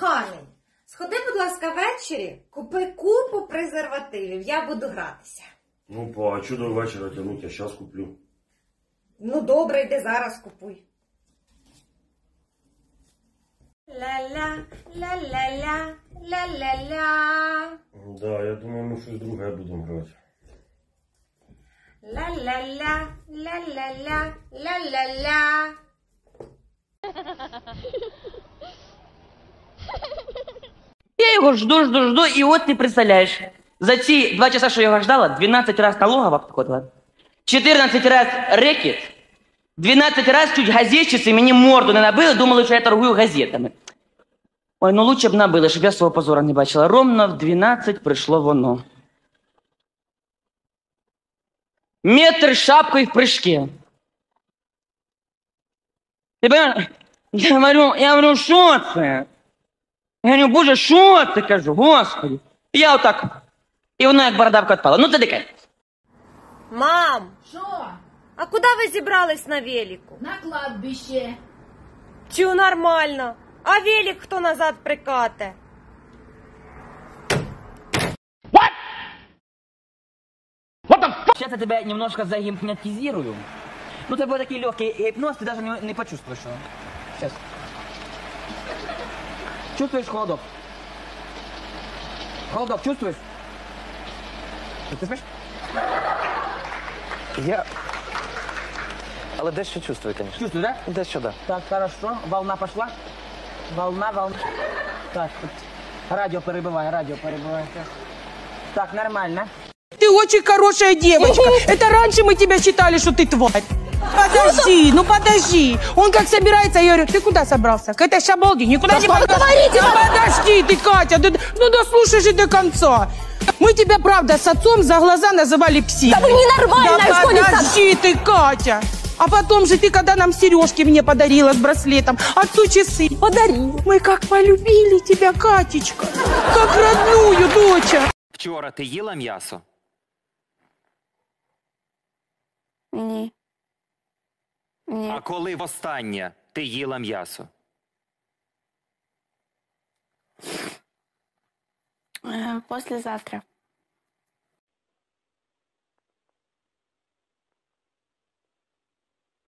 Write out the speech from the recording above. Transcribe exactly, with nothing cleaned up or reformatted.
Коханий, сходи, будь ласка, ввечері, купи купу презервативів, я буду гратися. Ну, па, а чого до вечора тягнуть, я щас куплю. Ну, добре, йди зараз купуй. Ля-ля, ля-ля-ля, ля-ля-ля. Да, я думаю, ми щось друге будемо грати. Ля-ля-ля, ля-ля-ля, ля-ля-ля. Я його жду, жду, жду, і от не представляєш. За ці два часа, що я його ждала, двенадцать раз налогова обходила, чотирнадцять раз рекет, двенадцать раз чуть газетчиці мені морду не набили, думали, що я торгую газетами. Ой, ну лучше б набили, щоб я свого позору не бачила. Ровно в двенадцать прийшло воно. Метр шапкою в прыжке. Ти понимаєш? Я говорю, я говорю, що це? Я говорю, боже, що це, кажу, господи. Я отак. І воно як бородавка відпала. Ну, ти дикай. Мам, Що? а куди ви зібрались на велику? На кладбище. Чу, нормально. А велик хто назад прикате? Сейчас я тебя немножко загипнотизирую. Ну, это будет такой легкий гипноз, ты даже не, не почувствуешь его. Сейчас. Чувствуешь холодок? Холодок чувствуешь? Ты спишь? Я... Але дещо чувствую, конечно. Чувствую, да? Дещо, да. Так, хорошо. Волна пошла. Волна, волна. Так, вот. Радио перебивай, радио перебивай. Так, нормально. Ты очень хорошая девочка. Это раньше мы тебя считали, что ты тварь. Подожди, ну подожди. Он как собирается, я говорю, ты куда собрался? К этой шабалде никуда не подожди. Ну подожди ты, Катя, да, ну дослушай же до конца. Мы тебя, правда, с отцом за глаза называли психой. Да вы ненормальная, да школьница. подожди ты, Катя. А потом же ты, когда нам сережки мне подарила с браслетом, отцу часы. Подарил. Мы как полюбили тебя, Катечка. Как родную, доча. Вчора ти їла м'ясо? Ні. Ні. А коли востаннє ти їла м'ясо? Е, Послезавтра.